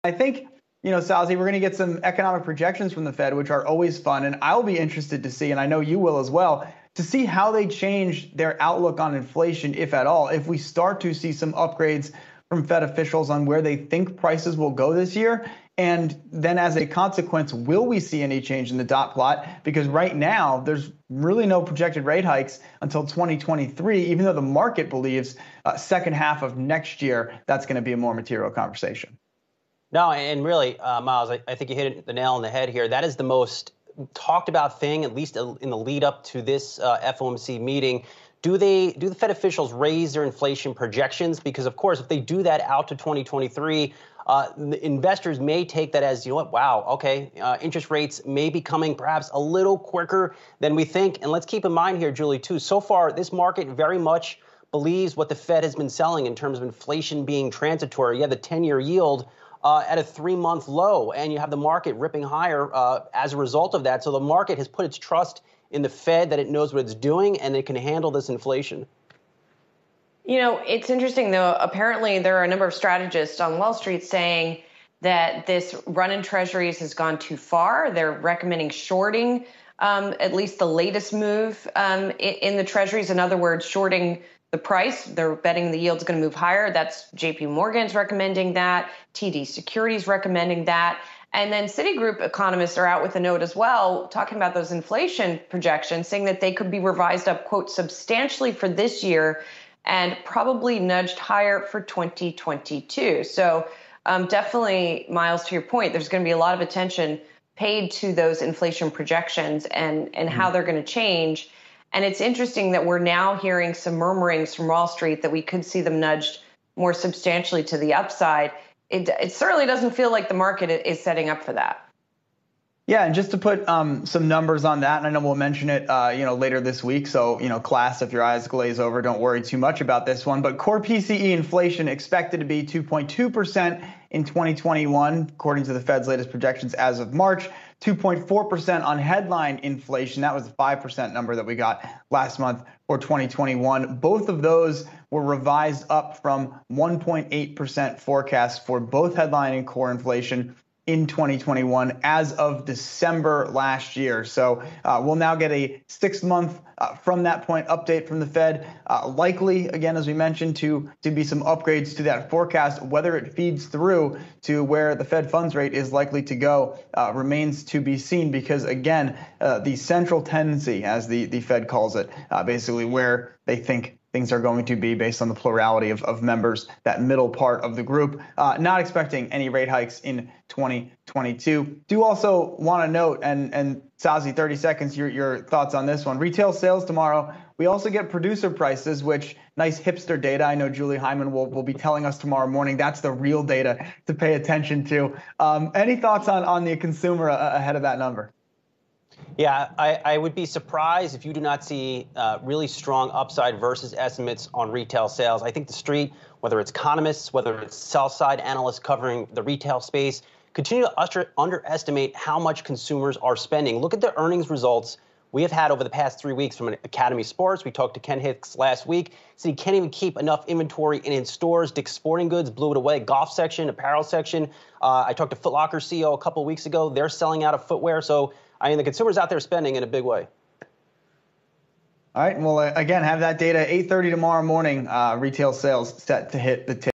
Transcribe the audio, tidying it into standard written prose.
I think, Salzi, we're going to get some economic projections from the Fed, which are always fun. And I'll be interested to see, and I know you will as well, to see how they change their outlook on inflation, if at all. If we start to see some upgrades from Fed officials on where they think prices will go this year. And then as a consequence, will we see any change in the dot plot? Because right now, there's really no projected rate hikes until 2023, even though the market believes second half of next year, that's going to be a more material conversation. No, and really, Miles, I think you hit the nail on the head here. That is the most talked about thing, at least in the lead up to this FOMC meeting. Do the Fed officials raise their inflation projections? Because, of course, if they do that out to 2023, the investors may take that as, wow, okay, interest rates may be coming perhaps a little quicker than we think. And let's keep in mind here, Julie, too, so far, this market very much believes what the Fed has been selling in terms of inflation being transitory. You have the 10-year yield at a 3-month low, and you have the market ripping higher as a result of that. So the market has put its trust in the Fed that it knows what it's doing and it can handle this inflation. It's interesting, though. Apparently, there are a number of strategists on Wall Street saying that this run in treasuries has gone too far. They're recommending shorting at least the latest move in the treasuries. In other words, shorting the price. They're betting the yield's going to move higher. That's JP Morgan's recommending that. TD Securities recommending that. And then Citigroup economists are out with a note as well, talking about those inflation projections, saying that they could be revised up, quote, substantially for this year and probably nudged higher for 2022. So definitely, Miles, to your point, there's going to be a lot of attention paid to those inflation projections and how they're going to change. And it's interesting that we're now hearing some murmurings from Wall Street that we could see them nudged more substantially to the upside. It certainly doesn't feel like the market is setting up for that. Yeah, and just to put some numbers on that, and I know we'll mention it, later this week. So, class, if your eyes glaze over, don't worry too much about this one. But core PCE inflation expected to be 2.2% in 2021, according to the Fed's latest projections as of March. 2.4% on headline inflation. That was the 5% number that we got last month for 2021. Both of those were revised up from 1.8% forecasts for both headline and core inflation in 2021 as of December last year. So we'll now get a 6-month from that point update from the Fed. Likely, again, as we mentioned, to be some upgrades to that forecast. Whether it feeds through to where the Fed funds rate is likely to go remains to be seen, because, again, the central tendency, as the Fed calls it, basically where they think things are going to be based on the plurality of members, that middle part of the group, not expecting any rate hikes in 2022. Do also want to note, and Salzi, 30 seconds, your thoughts on this one. Retail sales tomorrow. We also get producer prices, which nice hipster data. I know Julie Hyman will be telling us tomorrow morning. That's the real data to pay attention to. Any thoughts on the consumer ahead of that number? Yeah, I would be surprised if you do not see really strong upside versus estimates on retail sales. I think the street, whether it's economists, whether it's sell-side analysts covering the retail space, continue to underestimate how much consumers are spending. Look at the earnings results we have had over the past 3 weeks from Academy Sports. We talked to Ken Hicks last week. So he can't even keep enough inventory in his stores. Dick's Sporting Goods blew it away. Golf section, apparel section. I talked to Foot Locker CEO a couple weeks ago. They're selling out of footwear. So, the consumer's out there spending in a big way. All right. Well, again, have that data 8:30 tomorrow morning. Retail sales set to hit the tip.